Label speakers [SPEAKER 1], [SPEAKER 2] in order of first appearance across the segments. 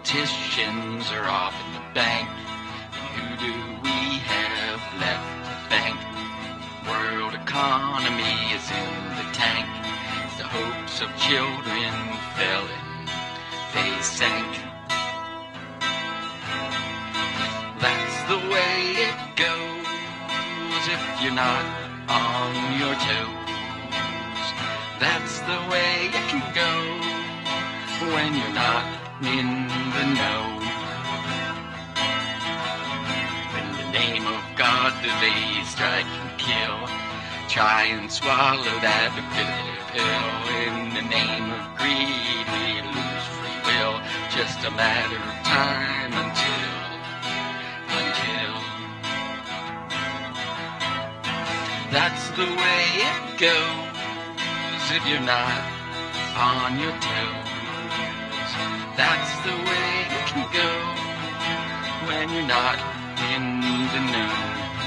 [SPEAKER 1] politicians are off in the bank. And who do we have left to thank? World economy is in the tank. The hopes of children fell and they sank. That's the way it goes if you're not on your toes. That's the way it can go when you're not in the know. In the name of God do they strike and kill? Try and swallow that bitter pill. In the name of greed we lose free will. Just a matter of time until that's the way it goes if you're not on your toes. That's the way it can go when you're not in the know.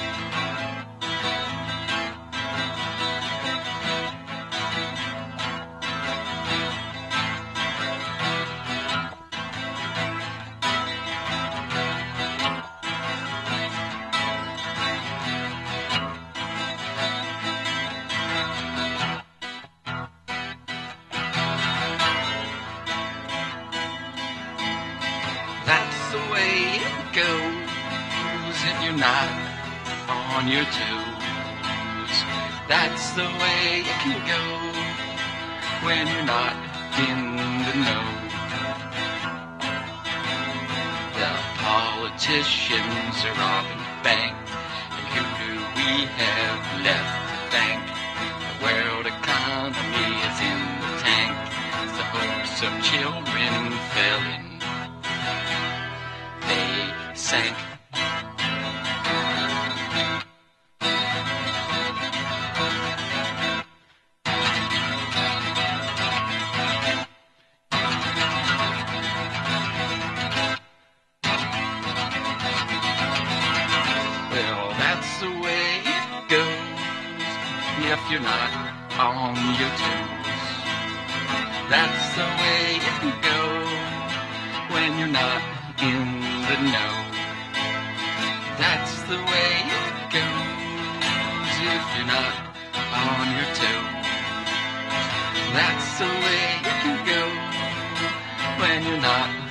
[SPEAKER 1] That's the way it goes if you're not on your toes. That's the way it can go when you're not in the know. The politicians are robbing the bank, and who do we have left to thank? The world economy is in the tank. The hopes of children fell in. They sank. Well, that's the way it goes if you're not on your toes. That's the way it can go when you're not in the know. That's the way it goes if you're not on your toes. That's the way it can go when you're not